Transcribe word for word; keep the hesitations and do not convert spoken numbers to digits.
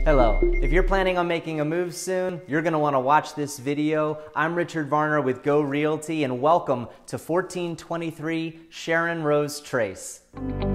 Hello. If you're planning on making a move soon, you're going to want to watch this video. I'm Richard Varner with Go Realty, and welcome to fourteen twenty-three Sharon Rose Trace.